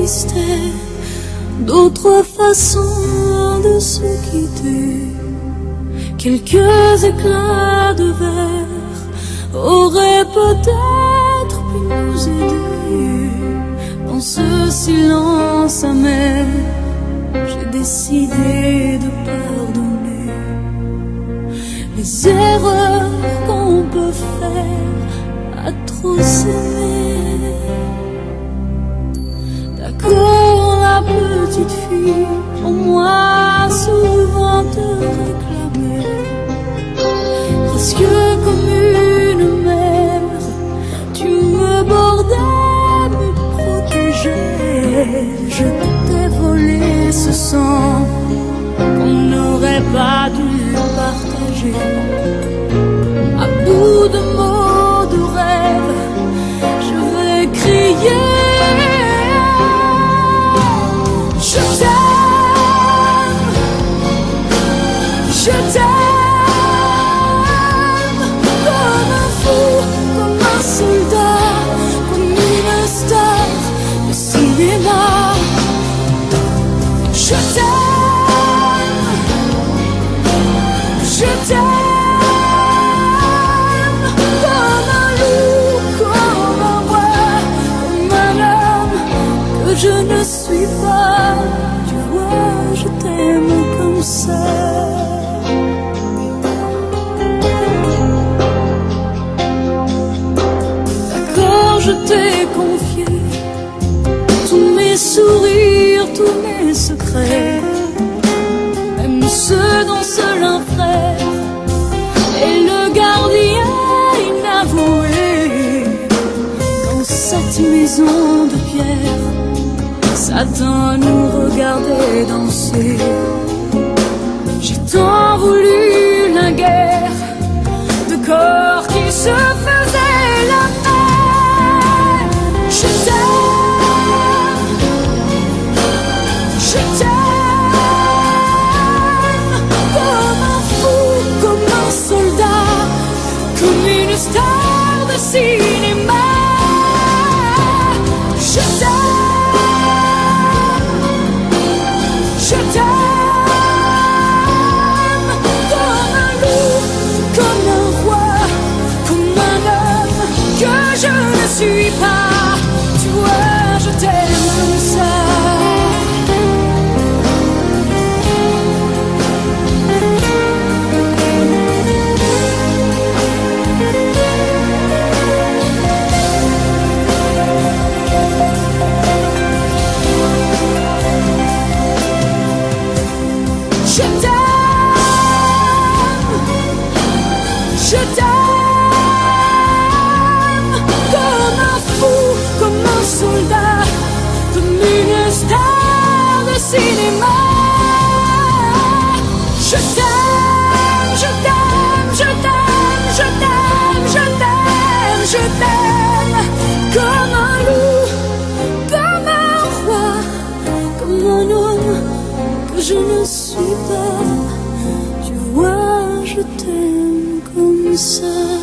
existait d'autres façons de se quitter. Quelques éclats de verre auraient peut-être pu nous aider. Dans ce silence amer, j'ai décidé de pardonner les erreurs qu'on peut faire à trop s'aimer. D'accord, la petite fille, en moi souvent te réclamait, presque comme une mère, tu me bordais, me protégeais. Je t'ai volé ce sang qu'on n'aurait pas dû partager. À bout de mots, de rêves, je vais crier. Je t'aime, je t'aime, comme un fou, comme un soldat, comme une star de cinéma. Je t'aime, je t'aime, comme un loup, comme un roi, comme un homme que je ne suis pas. Tu vois, je t'aime comme ça. D'accord, je t'ai confié tous mes sourires, tous mes secrets, même ceux dont seul un frère est le gardien inavoué. Dans cette maison de pierre, Satan nous regardait danser. J'ai tant voulu la guerre de corps qui se faisaient la paix. Je t'aime, je t'aime, comme un fou, comme un soldat, comme une star de cinéma. Je t'aime, je t'aime, comme un loup, comme un roi, comme un homme que je ne suis pas. Tu vois, je t'aime comme ça. Je t'aime, comme un fou, comme un soldat, comme une star de cinéma. Je t'aime, je t'aime, je t'aime, je t'aime, je t'aime, je t'aime, comme un loup, comme un roi, comme un homme que je ne suis pas. Tu vois, je t'aime comme ça.